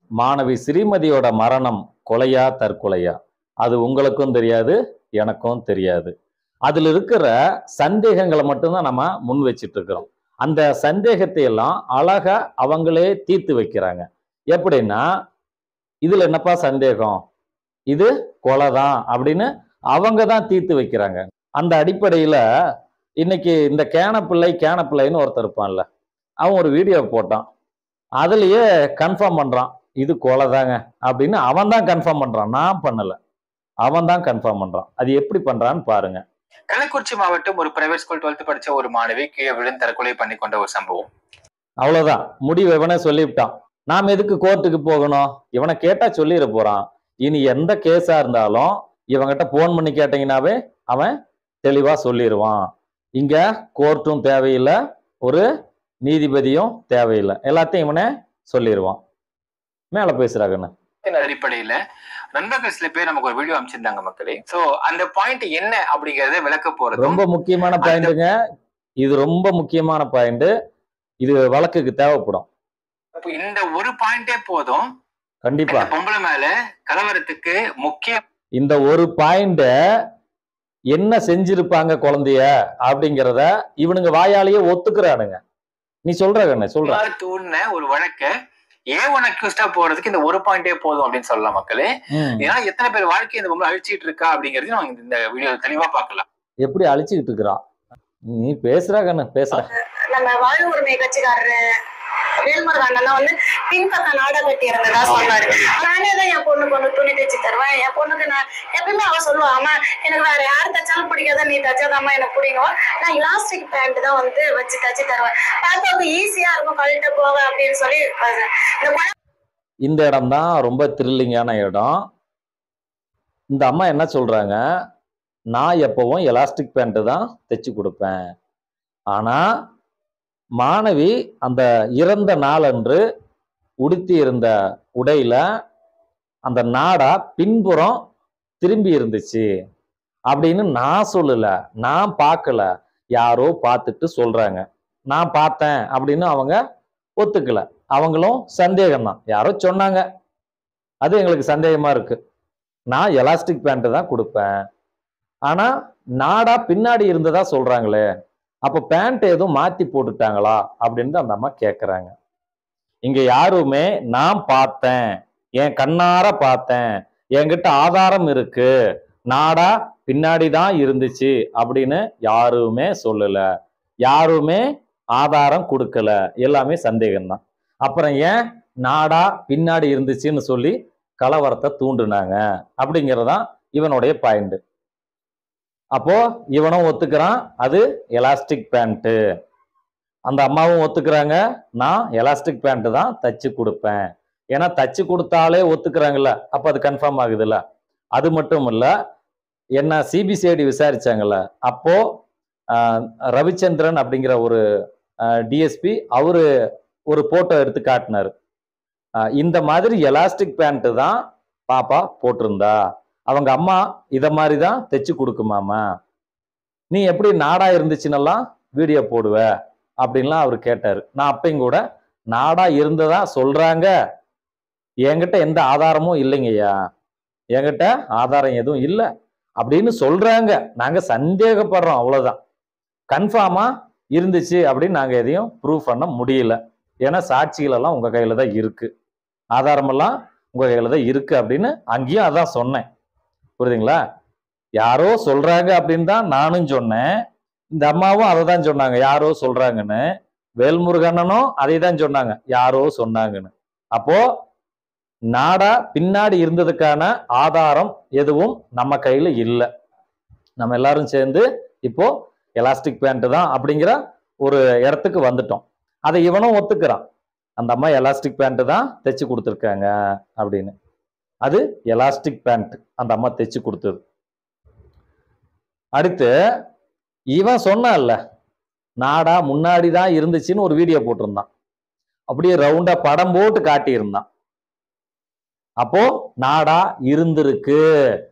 மாணவி ஸ்ரீமதியோட மரணம் கொலையா தற்கொலையா? அது உங்களுக்கும் தெரியாது, எனக்கும் தெரியாது. அதுல இருக்கிற சந்தேகங்களை மட்டும்தான் நம்ம முன் வச்சிட்டு இருக்கிறோம். அந்த சந்தேகத்தை எல்லாம் அழகா அவங்களே தீர்த்து வைக்கிறாங்க. எப்படின்னா, இதுல என்னப்பா சந்தேகம், இது கொலைதான் அப்படின்னு அவங்க தான் தீர்த்து வைக்கிறாங்க. அந்த அடிப்படையில இன்னைக்கு இந்த கேன பிள்ளைன்னு ஒருத்தர் இருப்பான்ல, அவன் ஒரு வீடியோ போட்டான். அதுலயே கன்ஃபார்ம் பண்றான், இது கொலைதாங்க அப்படின்னு. அவன் தான் கன்ஃபார்ம் பண்றான், நான் பண்ணல. அவன் தான் கன்ஃபார்ம் பண்றான். அது எப்படி பண்றான்னு பாருங்க. கள்ளக்குறிச்சி மாவட்டம் ஒரு பிரைவேட் ஸ்கூல் 12th படிச்ச ஒரு மாணவி கீழே விழுந்து தற்கொலை பண்ணி கொண்ட ஒரு சம்பவம். அவ்வளவுதான், முடிவு இவனே சொல்லிவிட்டான். நாம் எதுக்கு கோர்ட்டுக்கு போகணும்? இவனை கேட்டா சொல்லிட போறான். இனி எந்த கேஸா இருந்தாலும் இவங்கிட்ட போன் பண்ணி கேட்டீங்கன்னாவே அவன் தெளிவா சொல்லிடுவான். இங்க கோர்ட்டும் தேவையில்லை, ஒரு நீதிபதியும் தேவையில்லை, எல்லாத்தையும் இவனே சொல்லிடுவான். மேல பேசுறாங்கன்னு அடிப்படையில நண்பர்கள் சில பேர் நமக்கு ஒரு வீடியோ அமைச்சிருந்தாங்க மக்களே. சோ அந்த பாயிண்ட் என்ன அப்படிங்கறத விளக்க போறது ரொம்ப முக்கியமான பாயிண்ட்டுங்க. இது ரொம்ப முக்கியமான பாயிண்ட். இது வழக்குக்கு தேவைப்படும். இந்த ஒரு பாயிண்டே போதும் கண்டிப்பா. பொம்பளை மேல கலவரத்துக்கு முக்கியம். இந்த ஒரு பாயிண்ட என்ன செஞ்சிருப்பாங்க குழந்தைய அப்படிங்கறத இவனுங்க வாயாலேயே ஒத்துக்கிறானுங்க. நீ சொல்ற கண்ணு சொல்ற தூண்ண ஒரு வழக்க ஏன் அக்யூஸ்டா போறதுக்கு இந்த ஒரு பாயிண்டே போதும் அப்படின்னு சொல்லலாம் மக்களே. ஏன்னா எத்தனை பேர் வாழ்க்கை இந்த பொம்பளை அழிச்சிட்டு இருக்கா அப்படிங்கறது நம்ம இந்த வீடியோ தெளிவா பார்க்கலாம். எப்படி அழிச்சுக்கிட்டு இருக்கிறா? நீ பேசுற கண்ணு பேசுற. நம்ம வாழ் உரிமை கட்சிக்காரரு வேல்முருகன் வந்து பின்பக்கம் நாடகம் கட்டி இருந்ததா சொன்னாரு. நானே தான் என் பொண்ணுக்கு வந்து துணி தைச்சு தருவேன். என் பொண்ணுக்கு நான் எப்பயுமே அவ சொல்லுவா, அம்மா எனக்கு வேற யாரு தைச்சாலும் பிடிக்காத, நீ தைச்சாதாம்மா எனக்கு பிடிக்கும், நான் எலாஸ்டிக் பேண்ட் தான் வந்து வச்சு தைச்சு தருவேன், பார்த்து ஈஸியா இருக்கும் கழட்ட போக அப்படின்னு சொல்லி. இந்த இடம் தான் ரொம்ப த்ரில்லிங்கான இடம். இந்த அம்மா என்ன சொல்றாங்க, நான் எப்பவும் எலாஸ்டிக் பேண்ட் தான் தைச்சு கொடுப்பேன். ஆனா மாணவி அந்த இறந்த நாளன்று உடுத்தி இருந்த உடையில அந்த நாடா பின்புறம் திரும்பி இருந்துச்சு அப்படின்னு நான் சொல்லல, நான் பார்க்கல, யாரோ பார்த்துட்டு சொல்றாங்க. நான் பார்த்தேன் அப்படின்னு அவங்க ஒத்துக்கல. அவங்களும் சந்தேகம்தான், யாரோ சொன்னாங்க, அது எங்களுக்கு சந்தேகமா இருக்கு. நான் எலாஸ்டிக் பேண்ட் தான் கொடுப்பேன், ஆனா நாடா பின்னாடி இருந்ததா சொல்றாங்களே, அப்ப பேண்ட் எதுவும் மாத்தி போட்டுட்டாங்களா அப்படின்னு அந்த அம்மா கேக்குறாங்க. இங்க யாருமே நான் பார்த்தேன், என் கண்ணார பார்த்தேன், என்கிட்ட ஆதாரம் இருக்கு, நாடா பின்னாடிதான் இருந்துச்சு அப்படின்னு யாருமே சொல்லல, யாருமே ஆதாரம் கொடுக்கல, எல்லாமே சந்தேகம்தான். அப்புறம் ஏன் நாடா பின்னாடி இருந்துச்சுன்னு சொல்லி கலவரத்தை தூண்டுனாங்க அப்படிங்கிறதான் இவனுடைய பாயிண்ட். அப்போ இவனும் ஒத்துக்கிறான், அது எலாஸ்டிக் பேண்ட். அந்த அம்மாவும் ஒத்துக்கிறாங்க, நான் எலாஸ்டிக் பேண்ட் தான் தச்சு கொடுப்பேன். ஏன்னா தச்சு கொடுத்தாலே ஒத்துக்கிறாங்கல்ல, அப்ப அது கன்ஃபார்ம் ஆகுதுல்ல. அது மட்டும் இல்ல, என்ன சிபிசிஐடி விசாரிச்சாங்கல்ல, அப்போ ரவிச்சந்திரன் அப்படிங்கிற ஒரு டிஎஸ்பி அவரு ஒரு போட்டோ எடுத்து காட்டினாரு. இந்த மாதிரி எலாஸ்டிக் பேண்ட் தான் பாப்பா போட்டிருந்தா, அவங்க அம்மா இத மாதிரி தான் தைச்சு கொடுக்குமாமா, நீ எப்படி நாடா இருந்துச்சுன்னெல்லாம் வீடியோ போடுவ அப்படின்லாம் அவர் கேட்டாரு. நான் அப்பையும் கூட நாடா இருந்ததா சொல்றாங்க, என்கிட்ட எந்த ஆதாரமும் இல்லைங்கய்யா, என்கிட்ட ஆதாரம் எதுவும் இல்லை அப்படின்னு சொல்றாங்க, நாங்க சந்தேகப்படுறோம், அவ்வளவுதான். கன்ஃபார்மா இருந்துச்சு அப்படின்னு நாங்க எதையும் ப்ரூவ் பண்ண முடியல. ஏன்னா சாட்சிகள் எல்லாம் உங்க கையில தான் இருக்கு, ஆதாரமெல்லாம் உங்க கையில தான் இருக்கு அப்படின்னு அங்கேயும் அதான் சொன்னேன். புரியுதுங்களா? யாரோ சொல்றாங்க அப்படின்னு தான் நானும் சொன்னேன், இந்த அம்மாவும் அதை தான் சொன்னாங்க, யாரோ சொல்றாங்கன்னு. வேல்முருகனும் அதை தான் சொன்னாங்க, யாரோ சொன்னாங்கன்னு. அப்போ நாடா பின்னாடி இருந்ததுக்கான ஆதாரம் எதுவும் நம்ம கையில இல்லை. நம்ம எல்லாரும் சேர்ந்து இப்போ எலாஸ்டிக் பேண்ட் தான் அப்படிங்கிற ஒரு இடத்துக்கு வந்துட்டோம். அதை இவனும் ஒத்துக்கிறான், அந்த அம்மா எலாஸ்டிக் பேண்ட் தான் தைச்சு கொடுத்துருக்காங்க அப்படின்னு. அது எலாஸ்டிக் பேண்ட் அந்த அம்மா தைச்சு கொடுத்தது. அடுத்து இவன் சொன்னான்ல, நாடா முன்னாடி தான் இருந்துச்சுன்னு ஒரு வீடியோ போட்டிருந்தான், அப்படியே ரவுண்டா படம் போட்டு காட்டியிருந்தான். அப்போ நாடா இருந்திருக்கு.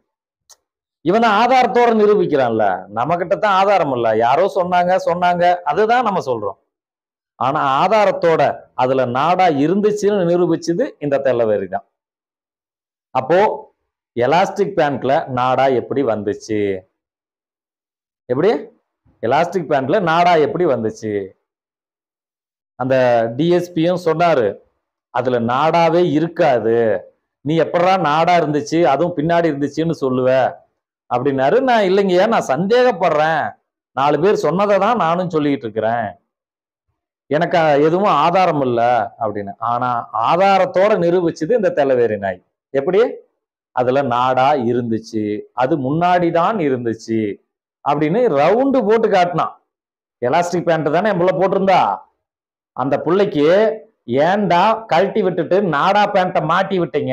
இவனை ஆதாரத்தோட நிரூபிக்கிறான்ல, நம்ம கிட்ட தான் ஆதாரம் இல்ல, யாரோ சொன்னாங்க, அதுதான் நம்ம சொல்றோம். ஆனா ஆதாரத்தோட அதுல நாடா இருந்துச்சுன்னு நிரூபிச்சது இந்த தெள்ளவேரி தான். அப்போ எலாஸ்டிக் பேண்ட்ல நாடா எப்படி வந்துச்சு? எப்படி எலாஸ்டிக் பேண்ட்ல நாடா எப்படி வந்துச்சு? அந்த டிஎஸ்பியும் சொன்னாரு, அதுல நாடாவே இருக்காது, நீ எப்படா நாடா இருந்துச்சு அதுவும் பின்னாடி இருந்துச்சுன்னு சொல்லுவ அப்படின்னாரு. நான் இல்லைங்கய்யா, நான் சந்தேகப்படுறேன், 4 பேர் சொன்னதை தான் நானும் சொல்லிட்டு இருக்கிறேன், எனக்கு எதுவும் ஆதாரம் இல்ல அப்படின்னு. ஆனா ஆதாரத்தோட நிரூபிச்சது இந்த தெள்ளவேரி நாய். எப்படி? அதுல நாடா இருந்துச்சு, அது முன்னாடி தான் இருந்துச்சு அப்படின்னு ரவுண்டு போட்டு காட்டினான். எலாஸ்டிக் பேண்ட் தானே என் புள்ள போட்டிருந்தா, அந்த புள்ளைக்கு ஏன்டா கழட்டி விட்டுட்டு நாடா பேண்ட்டை மாட்டி விட்டீங்க?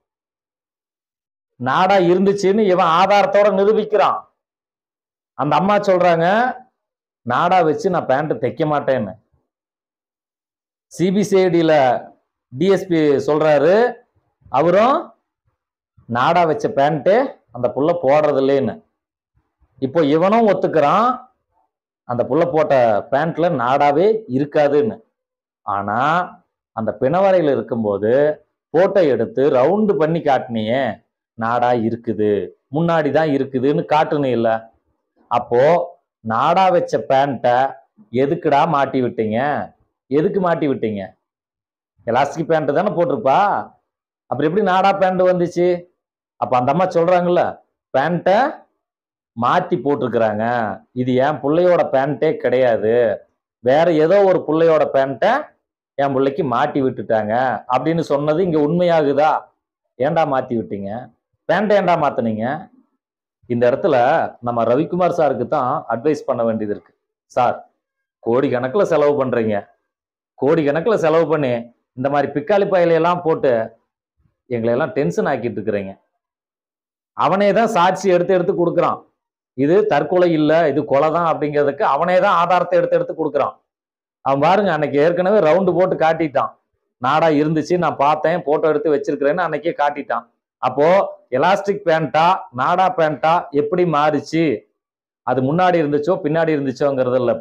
நாடா இருந்துச்சுன்னு இவன் ஆதாரத்தோட நிரூபிக்கிறான். அந்த அம்மா சொல்றாங்க, நாடா வச்சு நான் பேண்ட் தைக்க மாட்டேன்னு. சிபிசிஐடியில டிஎஸ்பி சொல்றாரு, அவரும் நாடா வச்ச பேண்ட் அந்த புள்ள போடுறது இல்லைன்னு. இப்போ இவனும் ஒத்துக்கிறான், அந்த புள்ள போட்ட பேண்ட்ல நாடாவே இருக்காதுன்னு. ஆனா அந்த பிணவரையில் இருக்கும்போது போட்டோ எடுத்து ரவுண்டு பண்ணி காட்டினியே, நாடா இருக்குது, முன்னாடி தான் இருக்குதுன்னு காட்டுனே இல்ல. அப்போ நாடா வச்ச பேண்ட்டை எதுக்குடா மாட்டி விட்டீங்க? எதுக்கு மாட்டி விட்டீங்க? எலாஸ்டிக் பேண்ட் தானே போட்டிருப்பா, அப்புறம் எப்படி நாடா பேண்ட் வந்துச்சு? அப்ப அந்த அம்மா சொல்றாங்கல்ல, பேண்ட்டை மாத்தி போட்டிருக்கிறாங்க, இது என் பிள்ளையோட பேண்ட்டே கிடையாது, வேற ஏதோ ஒரு பிள்ளையோட பேண்ட்டை என் பிள்ளைக்கு மாட்டி விட்டுட்டாங்க அப்படின்னு சொன்னது இங்க உண்மையாகுதா? ஏன்டா மாத்தி விட்டீங்க? பேண்ட்டை ஏன்டா மாத்தினீங்க? இந்த இடத்துல நம்ம ரவிக்குமார் சாருக்கு தான் அட்வைஸ் பண்ண வேண்டியது இருக்கு. சார், கோடி கணக்கில் செலவு பண்றீங்க, கோடி கணக்கில் செலவு பண்ணி இந்த மாதிரி பிக்காளி பயலையெல்லாம் போட்டு எங்களை எல்லாம் டென்ஷன் ஆக்கிட்டு இருக்கிறீங்க. அவனே தான் சாட்சி எடுத்து எடுத்து கொடுக்குறான், இது தற்கொலை இல்ல, இது கொலை தான் அப்படிங்கிறதுக்கு அவனே தான் ஆதாரத்தை எடுத்து எடுத்து கொடுக்குறான். அவன் பாருங்க, அன்னைக்கு ஏற்கனவே ரவுண்டு போட்டு காட்டிட்டான், நாடா இருந்துச்சு, நான் பார்த்தேன், போட்டோ எடுத்து வச்சிருக்கிறேன்னு அன்னைக்கே காட்டிட்டான். அப்போ எலாஸ்டிக் பேண்டா நாடா பேண்டா எப்படி மாறிச்சு? அது முன்னாடி இருந்துச்சோ பின்னாடி இருந்துச்சோங்கிறது இல்ல.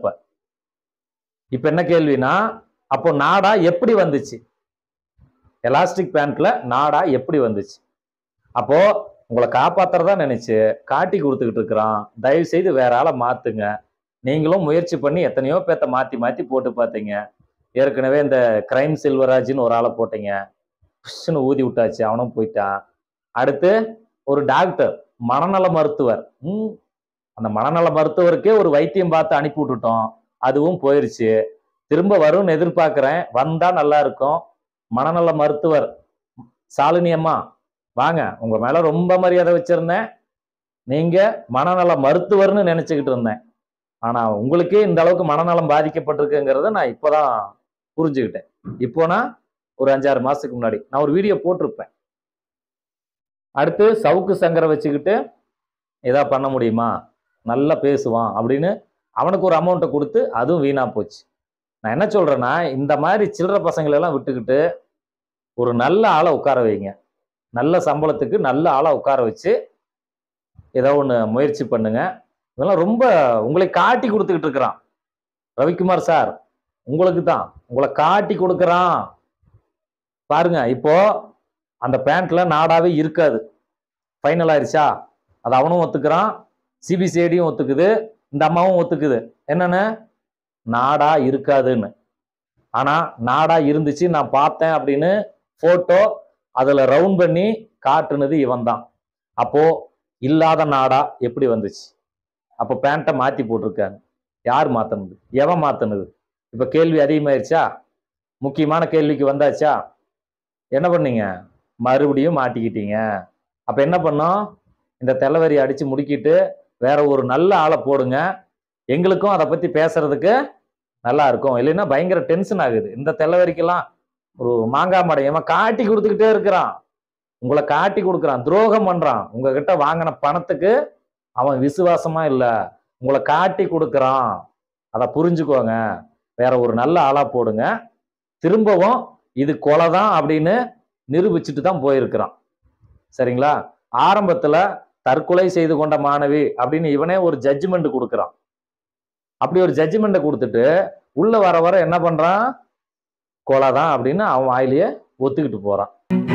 இப்ப என்ன கேள்வினா, அப்போ நாடா எப்படி வந்துச்சு? எலாஸ்டிக் பேண்ட்ல நாடா எப்படி வந்துச்சு? அப்போ உங்களை காப்பாத்துறதா நினைச்சு காட்டி கொடுத்துக்கிட்டு இருக்கிறான். தயவு செய்து வேற ஆளை மாத்துங்க. நீங்களும் முயற்சி பண்ணி எத்தனையோ பேத்த மாத்தி மாத்தி போட்டு பார்த்தீங்க. ஏற்கனவே இந்த கிரைம் செல்வராஜ்னு ஒரு ஆளை போட்டீங்க, புஷ்னு ஊதி விட்டாச்சு, அவனும் போயிட்டான். அடுத்து ஒரு டாக்டர், மனநல மருத்துவர், அந்த மனநல மருத்துவருக்கே ஒரு வைத்தியம் பார்த்து அனுப்பி விட்டுட்டோம், அதுவும் போயிருச்சு. திரும்ப வரும்னு எதிர்பார்க்கிறேன், வந்தா நல்லா இருக்கும். மனநல மருத்துவர் சாலினி அம்மா வாங்க, உங்க மேல ரொம்ப மரியாதை வச்சிருந்தேன், நீங்க மனநல மருத்துவர்னு நினைச்சுக்கிட்டு இருந்தேன். ஆனா உங்களுக்கே இந்த அளவுக்கு மனநலம் பாதிக்கப்பட்டிருக்குங்கிறத நான் இப்பதான் புரிஞ்சுக்கிட்டேன். இப்போனா ஒரு 5-6 மாசத்துக்கு முன்னாடி நான் ஒரு வீடியோ போட்டிருப்பேன். அடுத்து சவுக்கு சங்கரை வச்சுக்கிட்டு ஏதா பண்ண முடியுமா, நல்லா பேசுவான் அப்படின்னு அவனுக்கு ஒரு அமௌண்ட்டை கொடுத்து அதுவும் வீணா போச்சு. நான் என்ன சொல்றேன்னா, இந்த மாதிரி சில்லற பசங்களை எல்லாம் விட்டுக்கிட்டு ஒரு நல்ல ஆளை உட்கார வைங்க, நல்ல சம்பளத்துக்கு நல்ல ஆளை உட்கார வச்சு ஏதோ ஒன்று முயற்சி பண்ணுங்க. இதெல்லாம் ரொம்ப உங்களை காட்டி கொடுத்துக்கிட்டு இருக்கிறான் ரவிக்குமார் சார், உங்களுக்கு தான், உங்களை காட்டி கொடுக்குறான் பாருங்க. இப்போ அந்த பேண்ட்ல நாடாவே இருக்காது, ஃபைனல் ஆயிடுச்சா? அது அவனும் ஒத்துக்கிறான், சிபிசிஐடியும் ஒத்துக்குது, இந்த அம்மாவும் ஒத்துக்குது. என்னன்னு? நாடா இருக்காதுன்னு. ஆனா நாடா இருந்துச்சு, நான் பார்த்தேன் அப்படின்னு போட்டோ அதுல ரவுண்ட் பண்ணி காட்டுனது இவன் தான். அப்போ இல்லாத நாடா எப்படி வந்துச்சு? அப்போ பேண்ட்டை மாத்தி போட்டிருக்காங்க, யார் மாத்தினது? எவன் மாத்தினது? இப்ப கேள்வி அதிகமாயிருச்சா? முக்கியமான கேள்விக்கு வந்தாச்சா? என்ன பண்ணீங்க? மறுபடியும் மாட்டிக்கிட்டீங்க. அப்ப என்ன பண்ணோம்? இந்த தெள்ளவரி அடிச்சு முடுக்கிட்டு வேற ஒரு நல்ல ஆளை போடுங்க, எங்களுக்கும் அதை பத்தி பேசுறதுக்கு நல்லா இருக்கும். இல்லைன்னா பயங்கர டென்ஷன் ஆகுது. இந்த தெள்ளவரிக்கெல்லாம் ஒரு மாங்காய் மடையவன் காட்டி கொடுத்துக்கிட்டே இருக்கிறான், உங்களை காட்டி கொடுக்குறான், துரோகம் பண்றான். உங்ககிட்ட வாங்கின பணத்துக்கு அவன் விசுவாசமா இல்ல, உங்களை காட்டி கொடுக்குறான். அதை புரிஞ்சுக்கோங்க. வேற ஒரு நல்ல ஆளா போடுங்க, திரும்பவும் இது கொலை தான் அப்படின்னு நிரூபிச்சுட்டு தான் போயிருக்கிறான். சரிங்களா? ஆரம்பத்துல தற்கொலை செய்து கொண்ட மாணவி அப்படின்னு இவனே ஒரு ஜட்ஜ்மெண்ட் கொடுக்குறான். அப்படி ஒரு ஜட்ஜ்மெண்ட் கொடுத்துட்டு உள்ள வர வர என்ன பண்றான், கொலை தான் அப்படின்னு அவன் வாயிலேயே ஒத்துக்கிட்டு போறான்.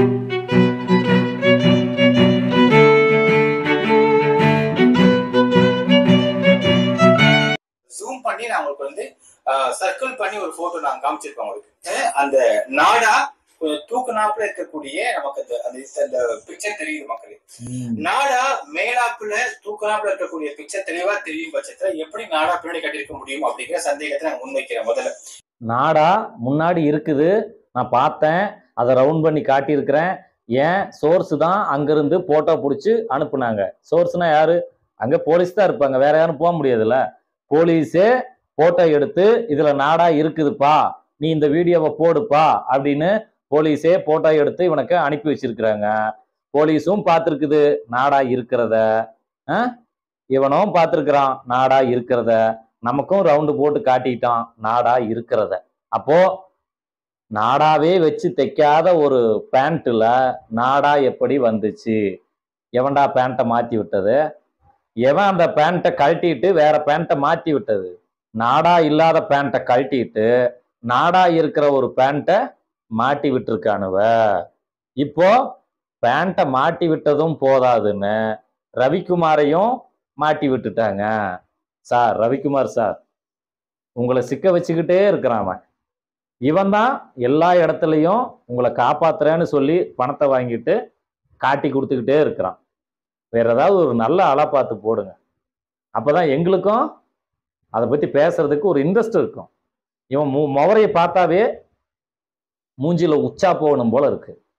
ஜூம் பண்ணி நான் உங்களுக்கு வந்து சர்க்கிள் பண்ணி ஒரு போட்டோ நான் காமிச்சிருக்கேன் உங்களுக்கு. அந்த நாடா தூக்குனாப்புல இருக்கக்கூடிய நமக்கு அந்த பிக்சர் தெரியுது மக்களே. நாடா மேலாப்புல தூக்குனாப்புல இருக்கக்கூடிய பிக்சர் தெளிவா தெரியும் பட்சத்துல எப்படி நாடா பின்னாடி கட்டியிருக்க முடியும் அப்படிங்கிற சந்தேகத்தை நான் முன்வைக்கிறேன். முதல்ல நாடா முன்னாடி இருக்குது, நான் பார்த்தேன், அதை ரவுண்ட் பண்ணி காட்டியிருக்கிறேன். ஏன் சோர்ஸ் தான் அங்கிருந்து போட்டோ பிடிச்சி அனுப்புனாங்க. சோர்ஸ்னா யாரு, அங்க போலீஸ் தான் இருப்பாங்க, வேற யாரும் போக முடியாதுல்ல. போலீஸே போட்டோ எடுத்து இதுல நாடா இருக்குதுப்பா, நீ இந்த வீடியோவை போடுப்பா அப்படின்னு போலீஸே போட்டோ எடுத்து இவனுக்கு அனுப்பி வச்சிருக்கிறாங்க. போலீஸும் பார்த்துருக்குது நாடா இருக்கிறத, இவனும் பார்த்துருக்கிறான் நாடா இருக்கிறத, நமக்கும் ரவுண்டு போட்டு காட்டிட்டான் நாடா இருக்கிறத. அப்போ நாடாவே வச்சு தைக்காத ஒரு பேண்ட்ல நாடா எப்படி வந்துச்சு? எவன்டா பேண்ட்டை மாத்தி விட்டது? எவன் அந்த பேண்ட்டை கழட்டிட்டு வேற பேண்ட்டை மாத்தி விட்டது? நாடா இல்லாத பேண்ட்டை கழட்டிட்டு நாடா இருக்கிற ஒரு பேண்ட்டை மாட்டி விட்டுருக்கானுவ. இப்போ பேண்ட்டை மாட்டி விட்டதும் போதாதுன்னு ரவிக்குமாரையும் மாட்டி விட்டுட்டாங்க. சார், ரவிக்குமார் சார், உங்களை சிக்க வச்சுக்கிட்டே இருக்கிறான் அவன். இவன் தான் எல்லா இடத்துலையும் உங்களை காப்பாத்துறேன்னு சொல்லி பணத்தை வாங்கிட்டு காட்டி கொடுத்துக்கிட்டே இருக்கிறான். வேற ஏதாவது ஒரு நல்ல ஆளா பார்த்து போடுங்க, அப்பதான் எங்களுக்கும் அதை பத்தி பேசுறதுக்கு ஒரு இன்ட்ரெஸ்ட் இருக்கும். இவன் முவரையை பார்த்தாவே மூஞ்சில உச்சா போகணும் போல இருக்கு.